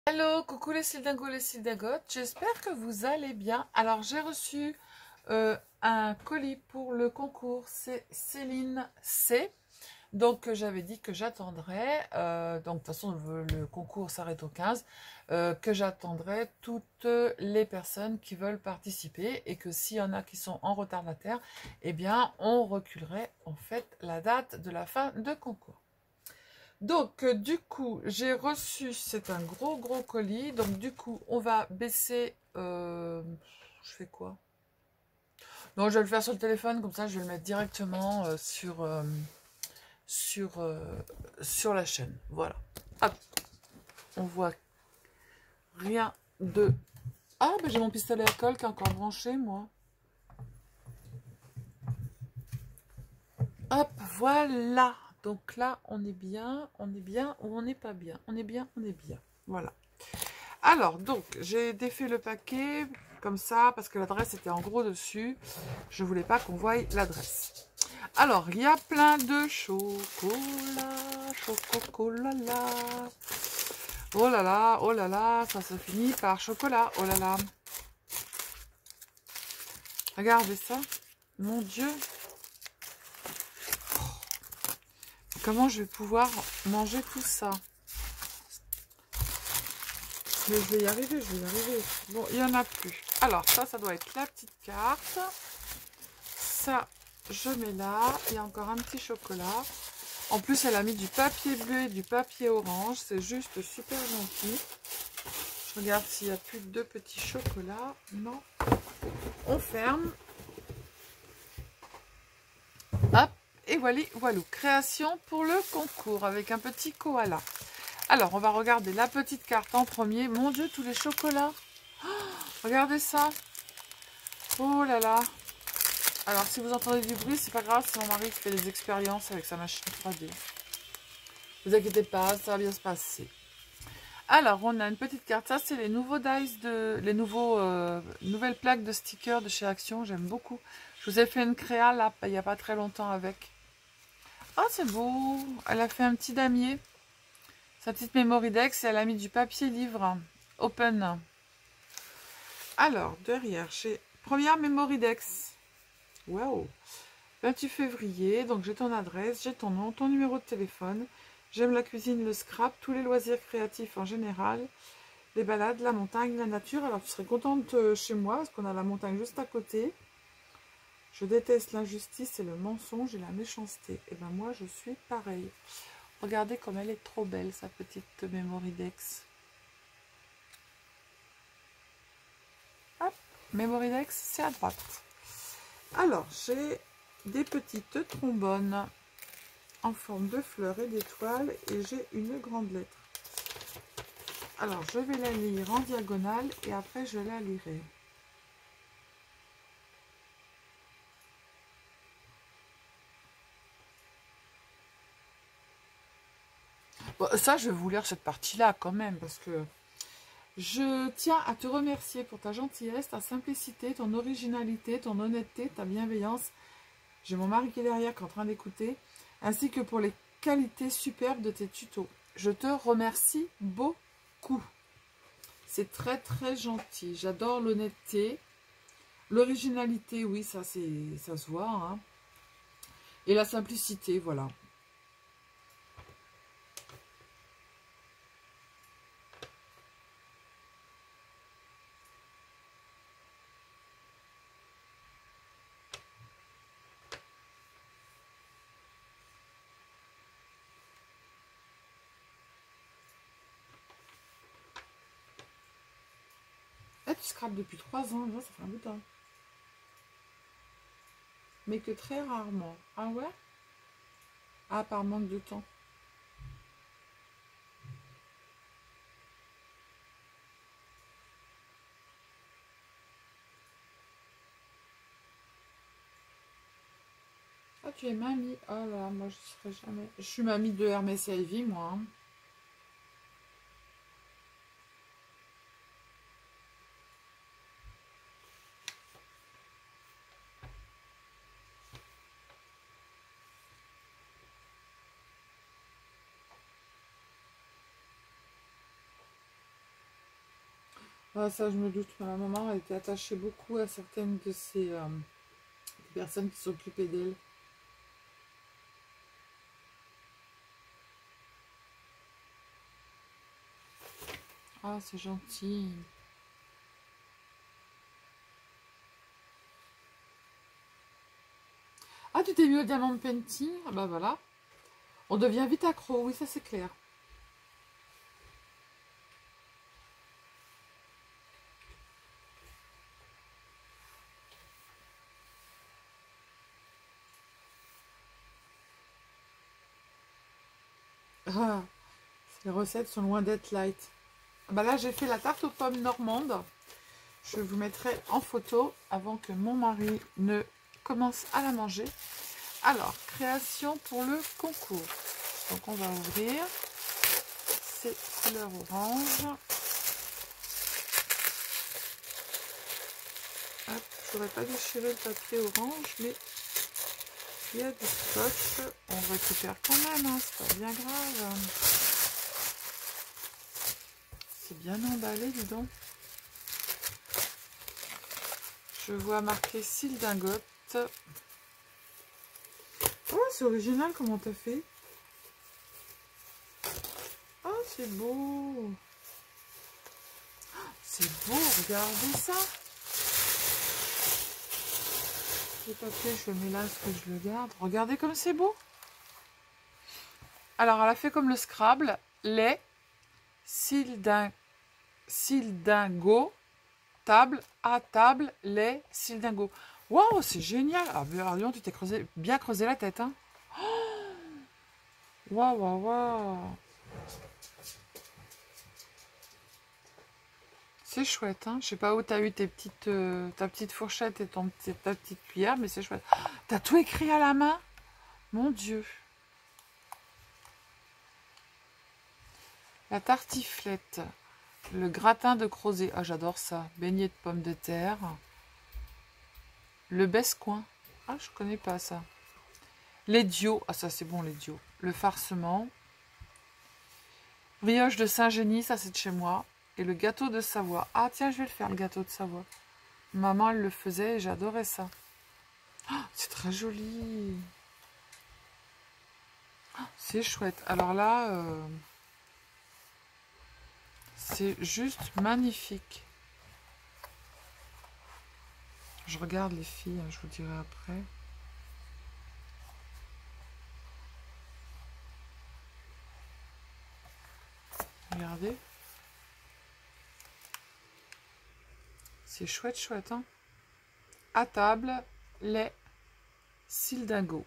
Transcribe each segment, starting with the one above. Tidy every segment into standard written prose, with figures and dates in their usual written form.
Hello, coucou les Sildingos, les Sildagotes, j'espère que vous allez bien. Alors j'ai reçu un colis pour le concours, c'est Céline C. Donc j'avais dit que j'attendrais, donc de toute façon le concours s'arrête au 15, que j'attendrai toutes les personnes qui veulent participer et que s'il y en a qui sont en retardataire, eh bien on reculerait en fait la date de la fin de concours. Donc, du coup, j'ai reçu, c'est un gros colis. Donc, du coup, on va baisser. Je fais quoi? Non, je vais le faire sur le téléphone, comme ça, je vais le mettre directement sur, sur la chaîne. Voilà. Hop. On voit rien de. Ah, ben j'ai mon pistolet à colle qui est encore branché, moi. Hop, voilà. Donc là, on est bien ou on n'est pas bien. On est bien. Voilà. Alors, donc, j'ai défait le paquet comme ça parce que l'adresse était en gros dessus. Je voulais pas qu'on voie l'adresse. Alors, il y a plein de chocolat. Oh là là, ça se finit par chocolat. Oh là là. Regardez ça. Mon Dieu. Comment je vais pouvoir manger tout ça? Mais je vais y arriver, Bon, il n'y en a plus. Alors, ça doit être la petite carte. Ça, je mets là. Il y a encore un petit chocolat. En plus, elle a mis du papier bleu et du papier orange. C'est juste super gentil. Je regarde s'il n'y a plus de petits chocolats. Non. On ferme. Hop. Et voilà. Création pour le concours avec un petit koala. Alors, on va regarder la petite carte en premier. Mon Dieu, tous les chocolats. Oh, regardez ça. Oh là là. Alors, si vous entendez du bruit, c'est pas grave. C'est mon mari qui fait des expériences avec sa machine 3D. Vous inquiétez pas, ça va bien se passer. Alors, on a une petite carte. Ça, c'est les nouveaux dice nouvelles plaques de stickers de chez Action. J'aime beaucoup. Je vous ai fait une créa là, il n'y a pas très longtemps avec. Oh, c'est beau. Elle a fait un petit damier. Sa petite memory dex et elle a mis du papier livre. Open. Alors, derrière, j'ai première memory dex. Waouh. 28 février. Donc, j'ai ton adresse, j'ai ton nom, ton numéro de téléphone. J'aime la cuisine, le scrap, tous les loisirs créatifs en général. Les balades, la montagne, la nature. Alors, tu serais contente chez moi, parce qu'on a la montagne juste à côté. Je déteste l'injustice et le mensonge et la méchanceté. Et ben moi, je suis pareil. Regardez comme elle est trop belle, sa petite memory dex. Hop, memory dex, c'est à droite. Alors, j'ai des petites trombones en forme de fleurs et d'étoiles. Et j'ai une grande lettre. Alors, je vais la lire en diagonale et après, je la lirai. Bon, ça, je vais vous lire cette partie-là quand même, parce que je tiens à te remercier pour ta gentillesse, ta simplicité, ton originalité, ton honnêteté, ta bienveillance. J'ai mon mari qui est derrière, qui est en train d'écouter, ainsi que pour les qualités superbes de tes tutos. Je te remercie beaucoup. C'est très très gentil. J'adore l'honnêteté. L'originalité, oui, ça se voit. Hein. Et la simplicité, voilà. Ah, tu scrapes depuis 3 ans, ça fait un bout de temps. Mais que très rarement. Ah ouais? Ah, par manque de temps. Ah, tu es mamie. Oh là, moi je serais jamais. Je suis mamie de Hermès et Ivy, moi. Hein. Ah, ça, je me doute. Ma maman a été attachée beaucoup à certaines de ces personnes qui s'occupaient d'elle. Ah, c'est gentil. Ah, tu t'es mis au diamant painting? Ah bah voilà. On devient vite accro, oui, ça c'est clair. Ah, les recettes sont loin d'être light. Ah bah là, j'ai fait la tarte aux pommes normande. Je vous mettrai en photo avant que mon mari ne commence à la manger. Alors, création pour le concours. Donc, on va ouvrir. C'est couleur orange. Hop, je n'aurais pas déchiré le papier orange, mais il y a du scotch. On récupère quand même, hein, c'est pas bien grave. C'est bien emballé, dis donc. Je vois marqué Sildingote. Oh, c'est original, comment t'as fait? Oh, c'est beau. C'est beau, regardez ça. Le papier, je le mets là, est-ce que je le garde? Regardez comme c'est beau. Alors, elle a fait comme le Scrabble. Les Sildingo. Table, à table, les Sildingo. Waouh, c'est génial. Ah, alors, Lyon, tu t'es bien creusé la tête. Hein. Waouh, waouh, waouh. C'est chouette, hein. Je sais pas où tu as eu tes petites, ta petite fourchette et ta petite cuillère, mais c'est chouette. T'as tout écrit à la main? Mon Dieu. La tartiflette. Le gratin de crozet. Ah, j'adore ça. Beignet de pommes de terre. Le bescoin. Ah, je connais pas ça. L'idiot. Ah, ça, c'est bon, l'idiot. Le farcement. Brioche de Saint-Génie, ça, c'est de chez moi. Et le gâteau de Savoie. Ah, tiens, je vais le faire, le gâteau de Savoie. Maman, elle le faisait et j'adorais ça. Oh, c'est très joli. Oh, c'est chouette. Alors là, c'est juste magnifique. Je regarde les filles, hein, je vous dirai après. Regardez. C'est chouette, chouette. Hein. À table, les Sildingo.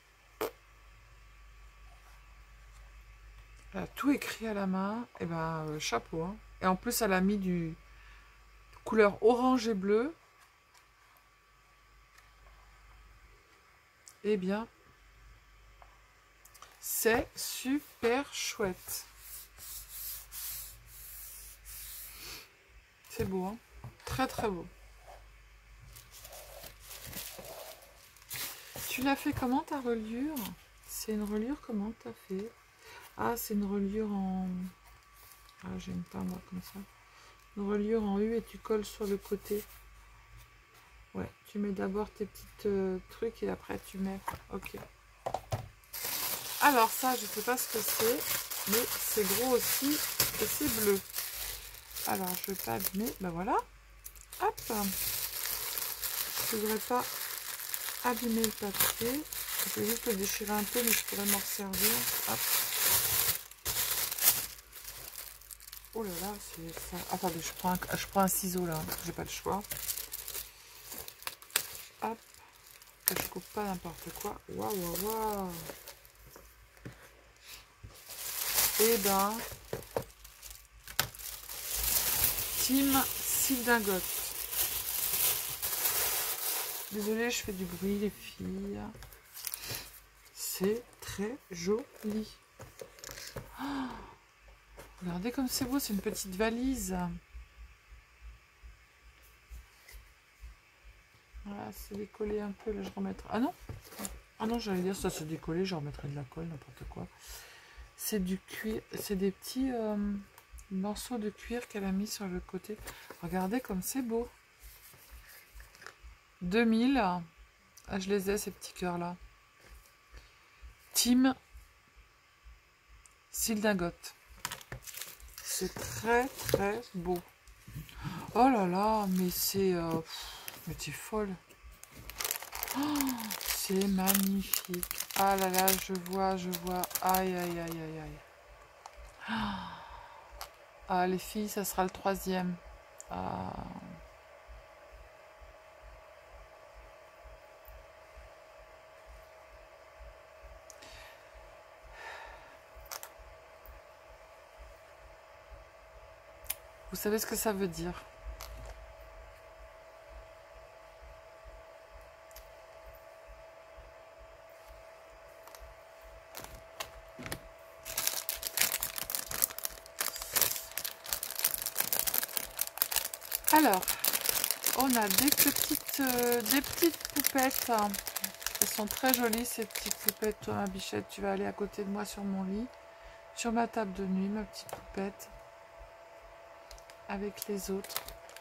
Elle a tout écrit à la main. Et ben, chapeau. Hein. Et en plus, elle a mis du couleur orange et bleu. Eh bien, c'est super chouette. C'est beau, hein? Très très beau. Tu l'as fait comment ta reliure? C'est une reliure comment t'as fait? Ah, c'est une reliure en... Ah, j'aime pas moi comme ça. Une reliure en U et tu colles sur le côté. Ouais, tu mets d'abord tes petites trucs et après tu mets... Ok. Alors ça, je sais pas ce que c'est, mais c'est gros aussi et c'est bleu. Alors, je vais pas abîmer. Ben voilà. Hop. Je voudrais pas abîmer le papier. Je vais juste le déchirer un peu, mais je pourrais m'en servir. Hop. Oh là là, c'est ça. Attendez, je prends un ciseau là. J'ai pas le choix. Hop. Je coupe pas n'importe quoi. Waouh, waouh, waouh. Et ben, Team Sildingote. Désolée, je fais du bruit, les filles. C'est très joli. Oh, regardez comme c'est beau, c'est une petite valise. Voilà, c'est décollé un peu. Là, je remettrai. Ah non! Ah non, j'allais dire ça c'est décollé, je remettrai de la colle, n'importe quoi. C'est du cuir, c'est des petits morceau de cuir qu'elle a mis sur le côté. Regardez comme c'est beau. 2000. Ah, je les ai, ces petits cœurs-là. Team Sildingote. C'est très, très beau. Oh là là, mais c'est... mais t'es folle. Oh, c'est magnifique. Ah là là, je vois. Aïe, aïe, aïe, aïe, aïe. Ah, les filles, ça sera le 3e. Ah. Vous savez ce que ça veut dire? Alors, on a des petites poupettes. Elles sont très jolies, ces petites poupettes. Toi, ma bichette, tu vas aller à côté de moi sur mon lit. Sur ma table de nuit, ma petite poupette. Avec les autres.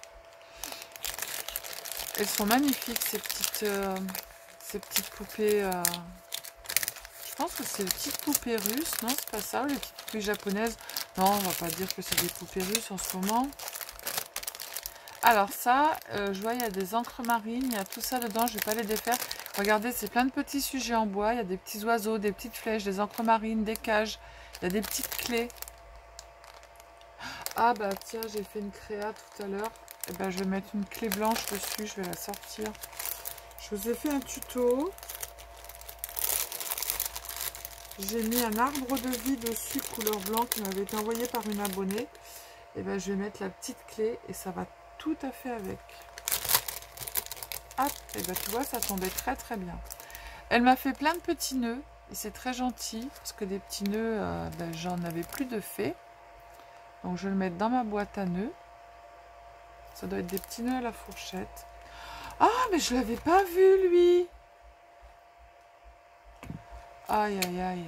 Elles sont magnifiques, ces petites poupées. Je pense que c'est des petites poupées russes, non? C'est pas ça, ou les petites poupées japonaises? Non, on va pas dire que c'est des poupées russes en ce moment. Alors ça, je vois, il y a des encres marines, il y a tout ça dedans, je vais pas les défaire. Regardez, c'est plein de petits sujets en bois, il y a des petits oiseaux, des petites flèches, des encres marines, des cages, il y a des petites clés. Ah bah tiens, j'ai fait une créa tout à l'heure. Et ben je vais mettre une clé blanche dessus, je vais la sortir. Je vous ai fait un tuto. J'ai mis un arbre de vie dessus, couleur blanc, qui m'avait été envoyé par une abonnée. Et ben je vais mettre la petite clé et ça va tout à fait avec. Hop, et ben tu vois, ça tombait très très bien. Elle m'a fait plein de petits nœuds et c'est très gentil parce que des petits nœuds, ben, j'en avais plus de fait. Donc je vais le mettre dans ma boîte à nœuds. Ça doit être des petits nœuds à la fourchette. Ah, mais je l'avais pas vu lui. Aïe aïe aïe.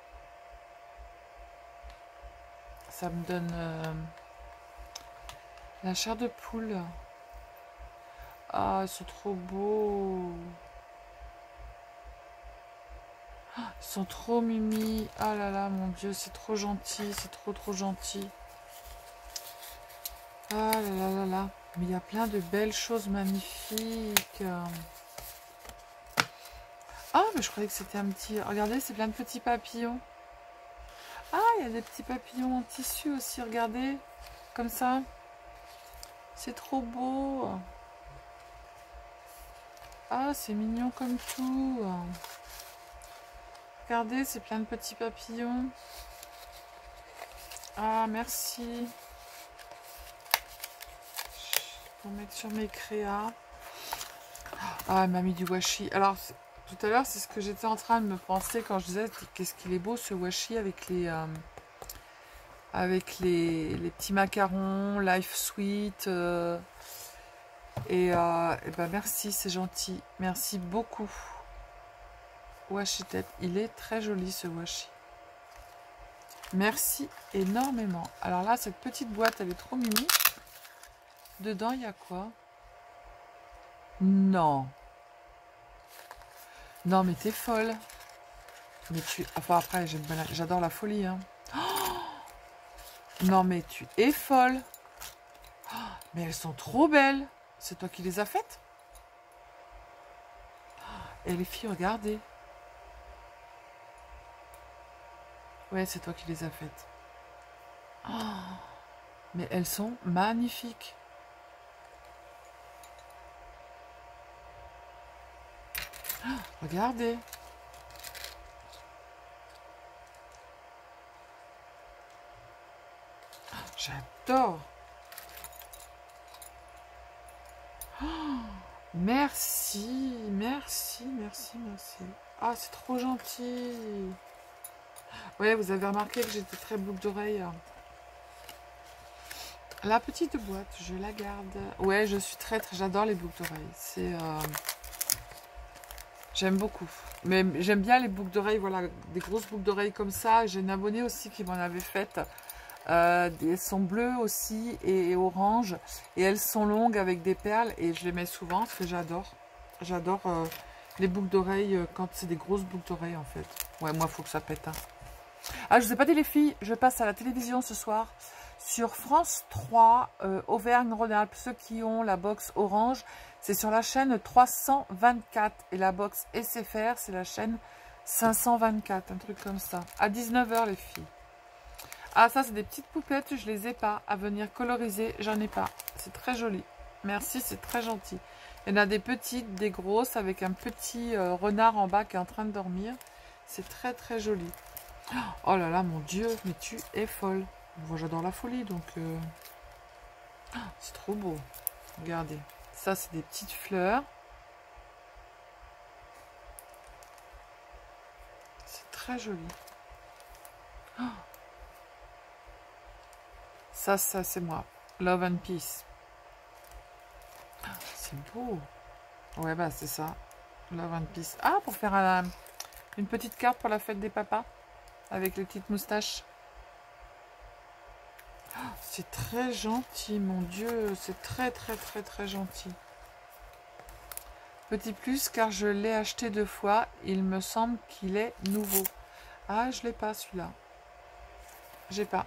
Ça me donne la chair de poule. Ah, ils sont trop beaux. Ils sont trop mimi. Ah là là, mon Dieu, c'est trop gentil. C'est trop gentil. Ah là là là là. Mais il y a plein de belles choses magnifiques. Ah, mais je croyais que c'était un petit... Regardez, c'est plein de petits papillons. Ah, il y a des petits papillons en tissu aussi, regardez. Comme ça. C'est trop beau. Ah, c'est mignon comme tout. Regardez, c'est plein de petits papillons. Ah, merci. Je vais mettre sur mes créas. Ah, elle m'a mis du washi. Alors, tout à l'heure, c'est ce que j'étais en train de me penser quand je disais qu'est-ce qu'il est beau ce washi avec les petits macarons, Life Sweet. Et ben merci, c'est gentil. Merci beaucoup. Washi tête. Il est très joli ce washi. Merci énormément. Alors là, cette petite boîte, elle est trop mimi. Dedans, il y a quoi? Non. Non, mais t'es folle. Mais tu... Enfin, après, j'adore la folie. Hein. Oh, non, mais tu es folle. Oh, mais elles sont trop belles. C'est toi qui les as faites? Et les filles, regardez. Ouais, c'est toi qui les as faites. Oh, mais elles sont magnifiques. Oh, regardez. J'adore. Oh, merci, merci, merci, merci. Ah, c'est trop gentil. Ouais, vous avez remarqué que j'étais très boucle d'oreille. La petite boîte, je la garde. Ouais, je suis très, j'adore les boucles d'oreilles. C'est... J'aime beaucoup. Mais j'aime bien les boucles d'oreilles, voilà, des grosses boucles d'oreilles comme ça. J'ai une abonnée aussi qui m'en avait faite Elles sont bleues aussi et orange. Et elles sont longues avec des perles. Et je les mets souvent parce que j'adore. J'adore les boucles d'oreilles quand c'est des grosses boucles d'oreilles en fait. Ouais, moi, il faut que ça pète. Hein. Ah, je vous ai pas dit les filles, je passe à la télévision ce soir. Sur France 3, Auvergne-Rhône-Alpes, ceux qui ont la box orange, c'est sur la chaîne 324. Et la box SFR, c'est la chaîne 524, un truc comme ça. À 19 h les filles. Ah, ça, c'est des petites poupettes, je les ai pas. À venir coloriser, j'en ai pas. C'est très joli. Merci, c'est très gentil. Il y en a des petites, des grosses, avec un petit renard en bas qui est en train de dormir. C'est très, très joli. Oh là là, mon Dieu, mais tu es folle. Moi, j'adore la folie, donc... c'est trop beau. Regardez. Ça, c'est des petites fleurs. C'est très joli. Ça, c'est moi. Love and Peace. C'est beau. Ouais, bah, c'est ça. Love and Peace. Ah, pour faire une petite carte pour la fête des papas. Avec les petites moustaches. C'est très gentil, mon Dieu. C'est très, très, très, très gentil. Petit plus, car je l'ai acheté 2 fois. Il me semble qu'il est nouveau. Ah, je l'ai pas, celui-là. J'ai pas.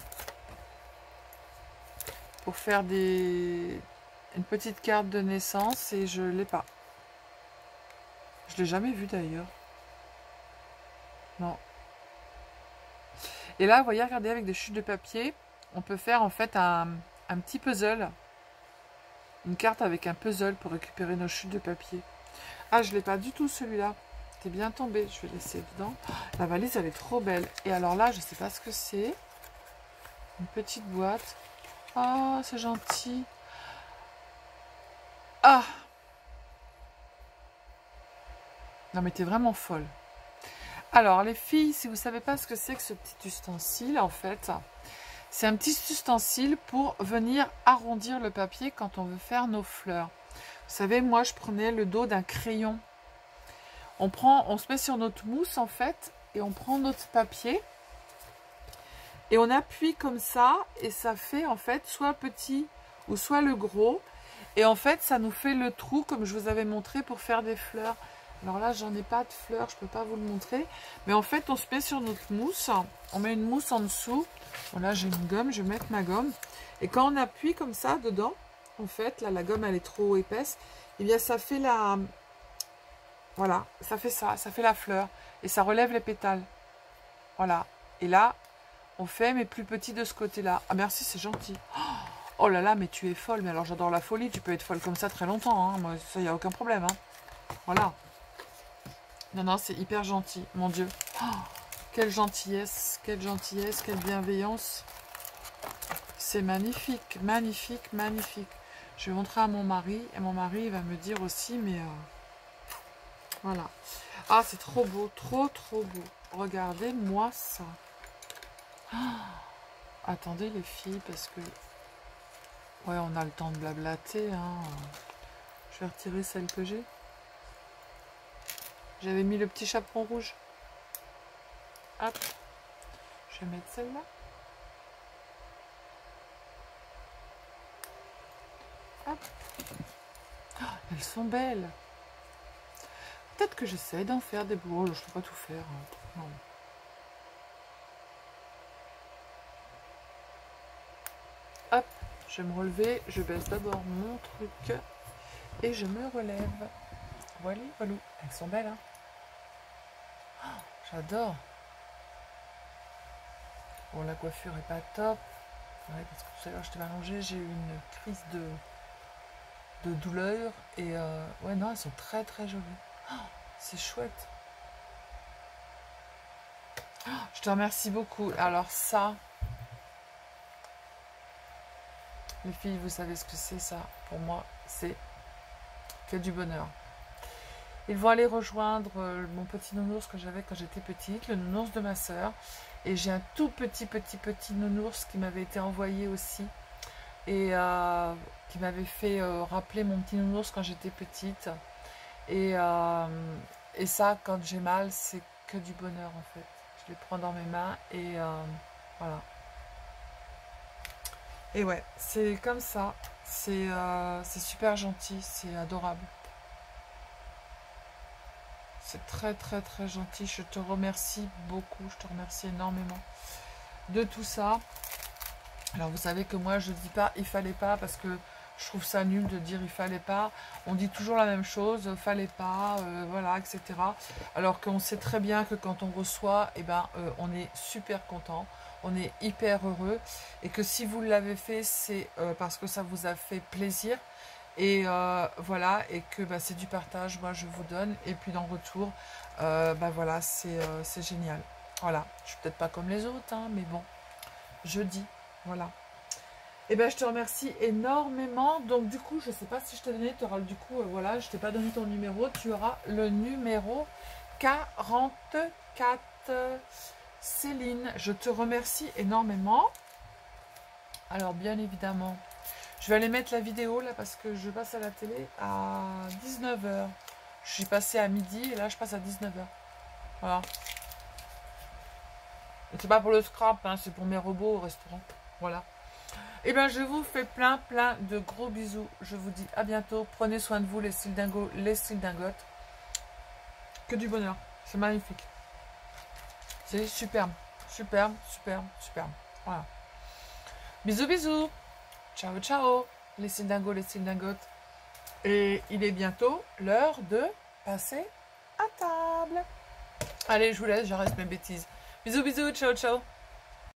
Pour faire une petite carte de naissance et je l'ai pas. Je l'ai jamais vu, d'ailleurs. Non. Et là, vous voyez, regardez, avec des chutes de papier, on peut faire en fait un petit puzzle. Une carte avec un puzzle pour récupérer nos chutes de papier. Ah, je ne l'ai pas du tout celui-là. T'es bien tombé. Je vais laisser dedans. La valise, elle est trop belle. Et alors là, je ne sais pas ce que c'est. Une petite boîte. Ah, c'est gentil. Ah! Non, mais t'es vraiment folle. Alors, les filles, si vous ne savez pas ce que c'est que ce petit ustensile, en fait, c'est un petit ustensile pour venir arrondir le papier quand on veut faire nos fleurs. Vous savez, moi, je prenais le dos d'un crayon. On se met sur notre mousse, en fait, et on prend notre papier. Et on appuie comme ça, et ça fait, en fait, soit petit ou soit le gros. Et en fait, ça nous fait le trou, comme je vous avais montré, pour faire des fleurs. Alors là, j'en ai pas de fleurs, je peux pas vous le montrer. Mais en fait, on se met sur notre mousse. On met une mousse en dessous. Voilà, j'ai une gomme, je vais mettre ma gomme. Et quand on appuie comme ça dedans, en fait, là, la gomme, elle est trop épaisse. Et bien, ça fait la... Voilà, ça fait ça fait la fleur. Et ça relève les pétales. Voilà. Et là, on fait, mais plus petit de ce côté-là. Ah, merci, c'est gentil. Oh là là, mais tu es folle. Mais alors, j'adore la folie. Tu peux être folle comme ça très longtemps. Hein. Moi, ça, il n'y a aucun problème. Hein. Voilà. Non, non, c'est hyper gentil. Mon Dieu. Oh, quelle gentillesse, quelle bienveillance. C'est magnifique, magnifique, magnifique. Je vais montrer à mon mari. Et mon mari, il va me dire aussi, mais... voilà. Ah, c'est trop beau, trop, trop beau. Regardez-moi ça. Oh, attendez, les filles, parce que... ouais, on a le temps de blablater. Hein. Je vais retirer celle que j'ai. J'avais mis le petit chaperon rouge. Hop. Je vais mettre celle-là. Hop. Oh, elles sont belles. Peut-être que j'essaie d'en faire des beaux. Je ne peux pas tout faire. Hein. Non. Hop. Je vais me relever. Je baisse d'abord mon truc. Et je me relève. Voilà, voilà. Elles sont belles, hein. Oh, j'adore. Bon, la coiffure est pas top. Ouais, parce que tout à l'heure, j'étais allongée, j'ai eu une crise de douleur. Et ouais, non, elles sont très, très jolies. Oh, c'est chouette. Oh, je te remercie beaucoup. Alors ça, les filles, vous savez ce que c'est ça. Pour moi, c'est que du bonheur. Ils vont aller rejoindre mon petit nounours que j'avais quand j'étais petite, le nounours de ma soeur. Et j'ai un tout petit nounours qui m'avait été envoyé aussi. Et qui m'avait fait rappeler mon petit nounours quand j'étais petite. Et ça, quand j'ai mal, c'est que du bonheur en fait. Je les prends dans mes mains et voilà. Et ouais, c'est comme ça. C'est super gentil, c'est adorable. C'est très très très gentil. Je te remercie beaucoup, je te remercie énormément de tout ça. Alors vous savez que moi je dis pas il fallait pas parce que je trouve ça nul de dire il fallait pas. On dit toujours la même chose, fallait pas, voilà, etc. Alors qu'on sait très bien que quand on reçoit, eh ben, on est super content, on est hyper heureux. Et que si vous l'avez fait, c'est parce que ça vous a fait plaisir. Et voilà, et que bah, c'est du partage, moi je vous donne. Et puis en retour, bah, voilà, c'est génial. Voilà, je suis peut-être pas comme les autres, hein, mais bon, je dis, voilà. Eh ben, je te remercie énormément. Donc, du coup, je ne sais pas si je t'ai donné, tu auras du coup, voilà, je t'ai pas donné ton numéro. Tu auras le numéro 44. Céline, je te remercie énormément. Alors, bien évidemment, je vais aller mettre la vidéo là parce que je passe à la télé à 19h. Je suis passée à midi et là, je passe à 19h. Voilà. Et c'est pas pour le scrap, hein, c'est pour mes robots au restaurant. Voilà. Et bien, je vous fais plein de gros bisous. Je vous dis à bientôt. Prenez soin de vous, les styles dingos, les styles dingotes. Que du bonheur. C'est magnifique. C'est superbe. Superbe, superbe, superbe. Voilà. Bisous, bisous. Ciao, ciao. Les styles dingos, les styles dingotes. Et il est bientôt l'heure de passer à table. Allez, je vous laisse, j'arrête mes bêtises. Bisous, bisous. Ciao, ciao.